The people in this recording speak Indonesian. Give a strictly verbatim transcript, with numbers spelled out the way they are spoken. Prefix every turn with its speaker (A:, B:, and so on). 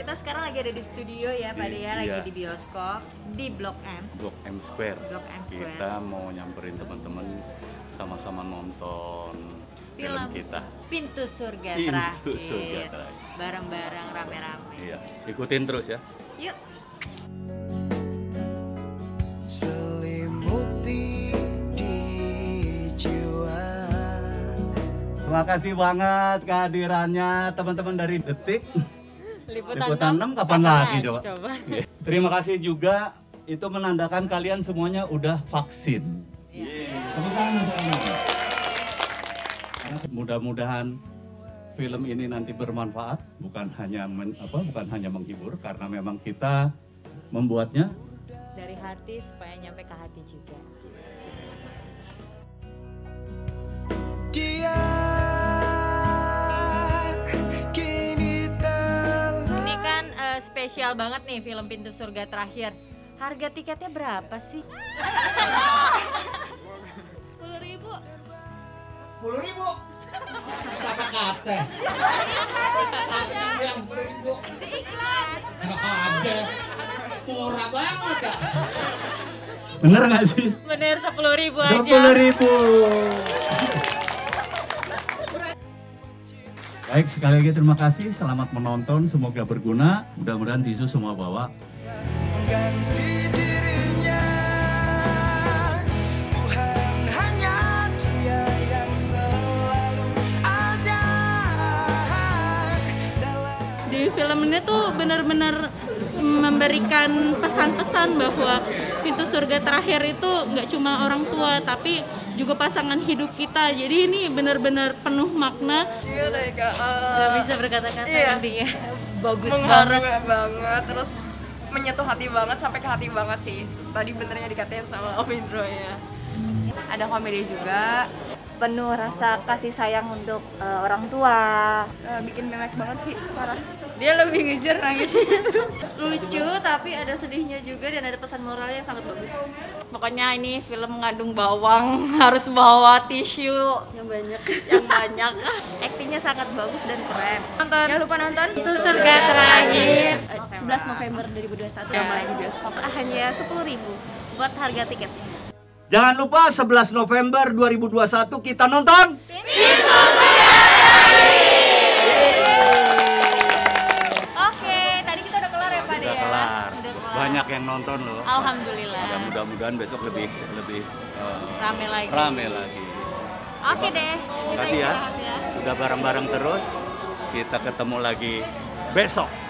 A: kita sekarang lagi ada di studio ya Pak Dea, lagi
B: iya.
A: di bioskop di Blok M.
B: Blok M Square.
A: Blok M Square.
B: Kita mau nyamperin teman-teman sama-sama nonton film,
A: Film
B: kita.
A: Pintu Surga
B: Pintu
A: Terakhir.
B: Surga Terakhir.
A: Bareng-bareng rame-rame.
B: Iya, ikutin terus ya.
A: Yuk.
C: Selimuti di jiwa.
D: Terima kasih banget kehadirannya teman-teman dari Detik.
A: Liputan,
D: Liputan enam kapan lagi coba?
A: coba.
D: Terima kasih juga, itu menandakan kalian semuanya udah vaksin. Tepuk tangan, teman-teman. Mudah-mudahan film ini nanti bermanfaat, bukan hanya men, apa, bukan hanya menghibur, karena memang kita membuatnya
A: Dari hati supaya nyampe ke hati juga.
C: Dia kini telah.
A: Ini kan eh, spesial banget nih film Pintu Surga Terakhir. Harga tiketnya berapa sih? sepuluh ribu.
D: sepuluh ribu. Berapa kate? Kate yang sepuluh ribu.
A: Iklan.
D: Ada. Murah banget ya. Bener nggak sih?
A: Bener sepuluh ribu aja.
D: sepuluh ribu. Baik, sekali lagi terima kasih. Selamat menonton, semoga berguna. Mudah-mudahan tisu semua bawa.
C: Mengganti dirinya, Tuhan hanya Dia yang selalu ada dalam.
E: Di film ini tuh benar-benar memberikan pesan-pesan bahwa pintu surga terakhir itu nggak cuma orang tua tapi juga pasangan hidup kita. Jadi ini benar-benar penuh makna.
F: Iya deh kak,
A: Gak bisa berkata-kata
F: iya.
A: intinya. Bagus
F: mengharu
A: banget.
F: banget, terus menyentuh hati banget, sampai ke hati banget sih. Tadi benernya dikatain sama Om Indro ya. Ada komedi juga,
G: Penuh rasa kasih sayang untuk uh, orang tua.
F: eh, bikin memek banget sih, parah.
E: Dia lebih ngejar nangis. Lucu tapi ada sedihnya juga dan ada pesan moral yang sangat bagus.
A: Pokoknya ini film mengandung bawang, harus bawa tisu
E: Yang banyak.
A: yang banyak.
E: Aktingnya sangat bagus dan keren.
A: Nonton
E: Jangan lupa nonton
A: Pintu Surga Terakhir.
E: sebelas November dua ribu dua puluh satu
A: Ya.
E: yang main di bioskop. Hanya sepuluh ribu buat harga tiket.
D: Jangan lupa sebelas November dua ribu dua puluh satu kita nonton.
A: Oke, tadi kita udah kelar ya Pak
B: Udah
A: Dea?
B: kelar.
A: Udah kelar.
B: Banyak yang nonton loh.
A: Alhamdulillah.
B: Ya, mudah-mudahan besok lebih lebih eh,
A: Rame lagi.
B: rame lagi.
A: Oke deh.
B: Terima
A: kita
B: kasih ya.
A: istirahat ya.
B: Udah bareng-bareng terus. Kita ketemu lagi besok.